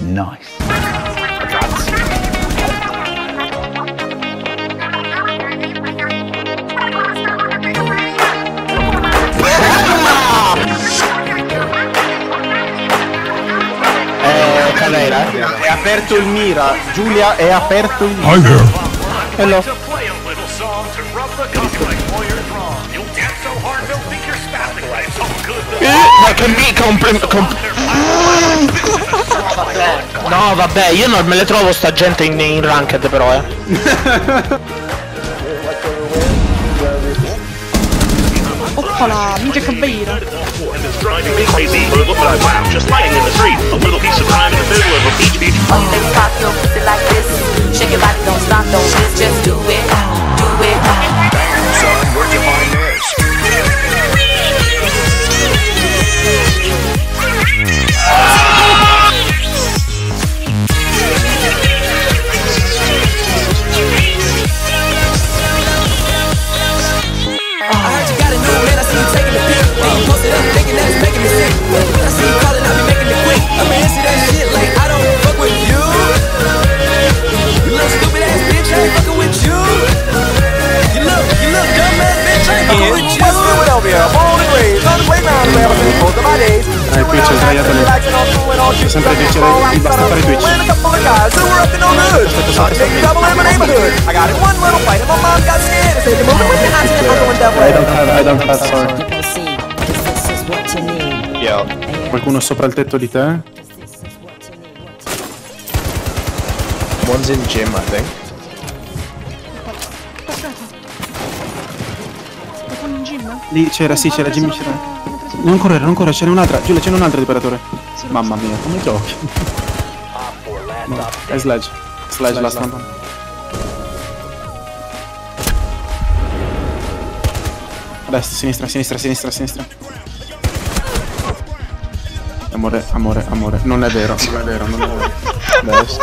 Nice. Calera, è aperto il mira. Giulia, è aperto il mira. Hello. Ma che mica no vabbè, io non me le trovo sta gente in ranked però Oppala, minchia che beira. Twitch è sbagliato lì. Devo sempre piacere, basta fare Twitch. I don't have, sorry. Yo. Qualcuno sopra il tetto di te? One's in gym, I think. Qualcuno in gym? Lì c'era, sì, c'era Jimmy, c'era. Non correre, ce n'è un'altra. Giulia, ce n'è un altro operatore. Mamma mia, come giochi? No, è Sledge. Sledge last one. A destra, sinistra. Amore. Non è vero. Destra.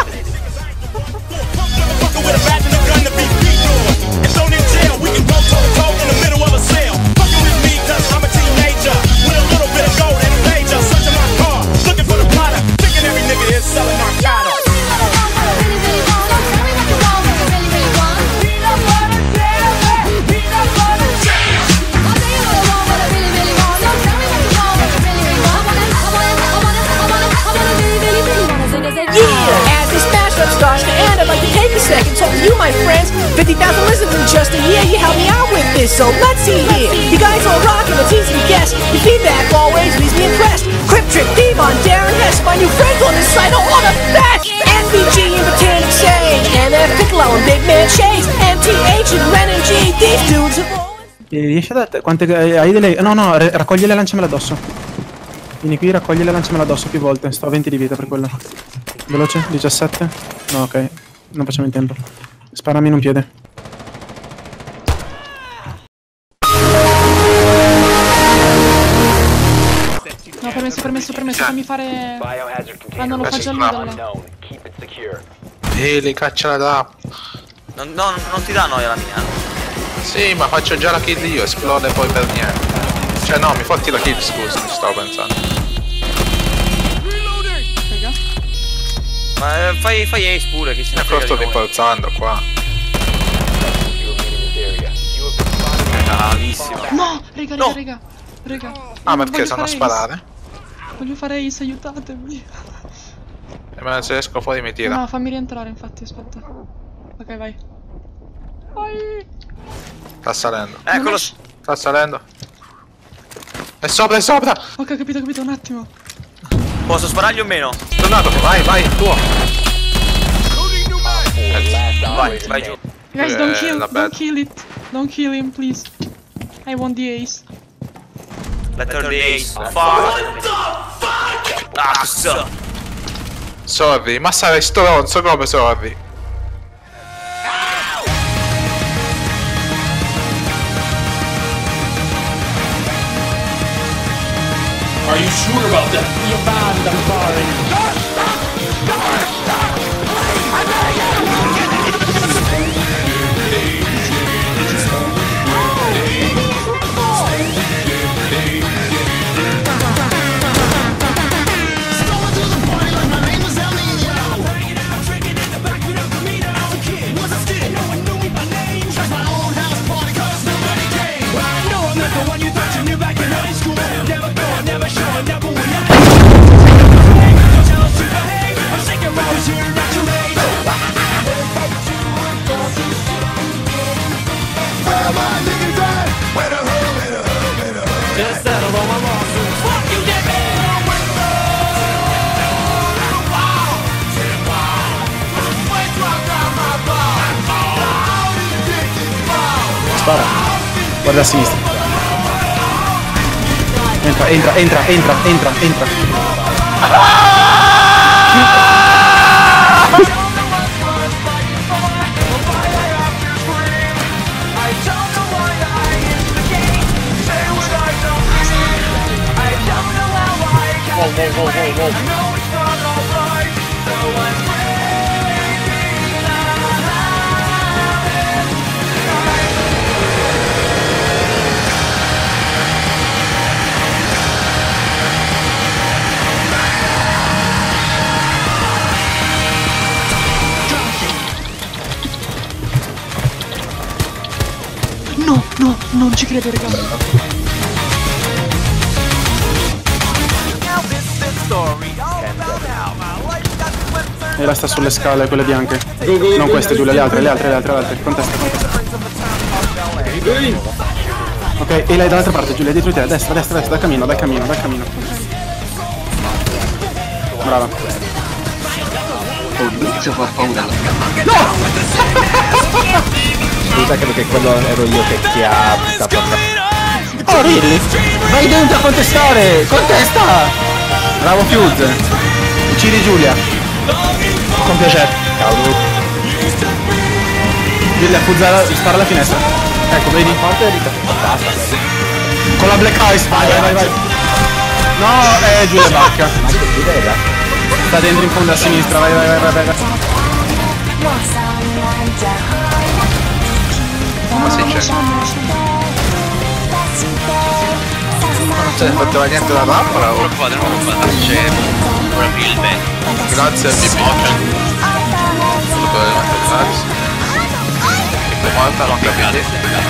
You, my friends, 50,000 listens in just a year. You helped me out with this, so let's see here. You guys all rock and it's easy to guess. Your feedback always leaves me impressed. Crip Trick, Devon, Darren Hess, my new friends on this site are all the best. NVG and Botanic Sage, and Piccolo and Big Man Chase, MTH and Ren and G. These dudes have always... Riesci a dare? Quante hai delle... No, raccogliele e lanciamela addosso. Vieni qui, raccogliele e lanciamela addosso più volte. Sto a 20 di vita per quello. Veloce, 17. No, ok. Non facciamo in tempo. Sparami in un piede. No, permesso, fammi fare... Mandano fagioli da là. li cacciala da... Non ti dà noia la mia. Sì, ma faccio già la kill io, esplode poi per niente. Cioè no, mi fotti la kill, scusa, mi stavo pensando. Ma fai ace pure, che se ne frega. Sto rimbalzando qua. Bravissimo. No, raga. Ah, ma perché sanno sparare? Voglio fare ace, aiutatemi. E me ne se esco fuori mi tira. No, fammi rientrare, infatti, aspetta. Ok, vai. Sta salendo. Eccolo. Sta salendo. È sopra, Ok, ho capito, un attimo. Posso sparargli o meno? Tornato, vai, tuo. Vai giù. Guys, don't kill him, please. I want the ace. Letter the ace. Fuck. What the fuck? Ah, cazzo. Sorry, ma sarei stronzo come sorry. Are you sure about that? You're banned, I'm sorry. spara. Guarda a sinistra. Entra. No, non ci credo, raga. E la sta sulle scale, quelle bianche. Non queste due, le altre. Contesta. Ok, e lei dall'altra parte, Giulia, dietro di te, a destra, dal cammino. Brava. Inizio a far paura. Scusa, credo che quello ero io che ti ha buttato a Oh, really? Vai dentro a contestare! Contesta! Bravo Fuse. Uccidi Giulia. Con piacere. cavolo. Giulia, Fuzza, spara alla finestra. Ecco, vedi? Con la Black Ice, vai. No, Giulia bacca. Sta dentro in fondo a sinistra, vai. Ma se c'è. Non c'è fatto niente da tappola o? Non c'è proprio il vento. Grazie a Bibi. Grazie. Che volta non capite.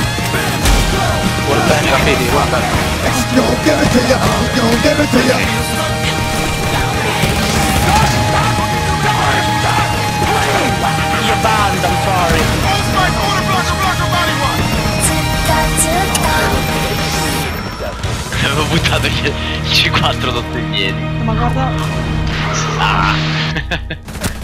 Guarda. Avevo buttato il C4 sotto i piedi. Ma guarda. Ah.